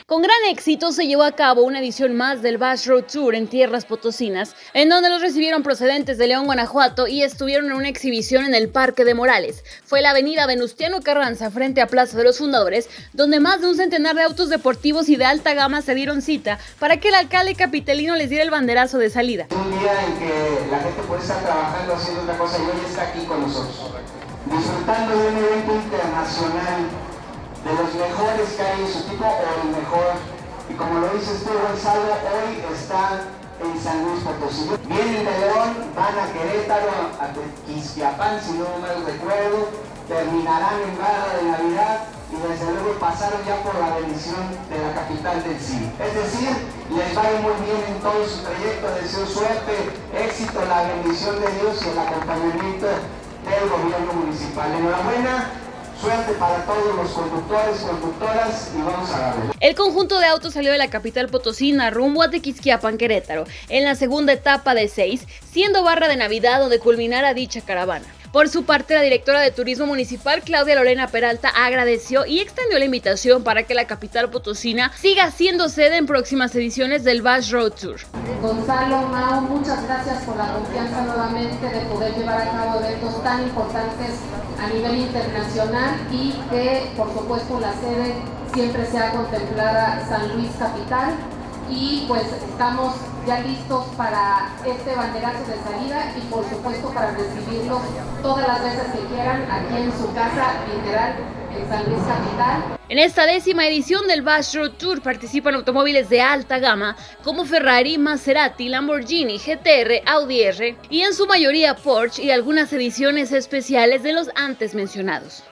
Con gran éxito se llevó a cabo una edición más del Bash Road Tour en tierras potosinas, en donde los recibieron procedentes de León, Guanajuato, y estuvieron en una exhibición en el Parque de Morales. Fue la avenida Venustiano Carranza frente a Plaza de los Fundadores, donde más de un centenar de autos deportivos y de alta gama se dieron cita para que el alcalde capitalino les diera el banderazo de salida. Un día en que la gente puede estar trabajando haciendo otra cosa y hoy está aquí con nosotros, disfrutando de un evento internacional de los mejores que hay en su tipo o el mejor, y como lo dices tú, Gonzalo, hoy está en San Luis Potosí. Vienen de León, van a Querétaro, a Tequisquiapan, si no mal recuerdo, terminarán en Barra de Navidad y desde luego pasaron ya por la bendición de la capital del cine. Es decir, les va a ir muy bien en todo su trayecto, deseo suerte, éxito, la bendición de Dios y el acompañamiento del gobierno municipal. Enhorabuena. Suerte para todos los conductores, conductoras, y vamos a darle. El conjunto de autos salió de la capital potosina rumbo a Tequisquiapan, Querétaro, en la segunda etapa de 6, siendo Barra de Navidad donde culminara dicha caravana. Por su parte, la directora de Turismo Municipal, Claudia Lorena Peralta, agradeció y extendió la invitación para que la capital potosina siga siendo sede en próximas ediciones del Bash Road Tour. Gonzalo, Mau, muchas gracias por la confianza nuevamente de poder llevar a cabo eventos tan importantes a nivel internacional y que, por supuesto, la sede siempre sea contemplada San Luis Capital. Y pues estamos ya listos para este banderazo de salida y por supuesto para recibirlos todas las veces que quieran aquí en su casa, literal, en San Luis Capital. En esta 10ª edición del Bash Road Tour participan automóviles de alta gama como Ferrari, Maserati, Lamborghini, GTR, Audi R y en su mayoría Porsche y algunas ediciones especiales de los antes mencionados.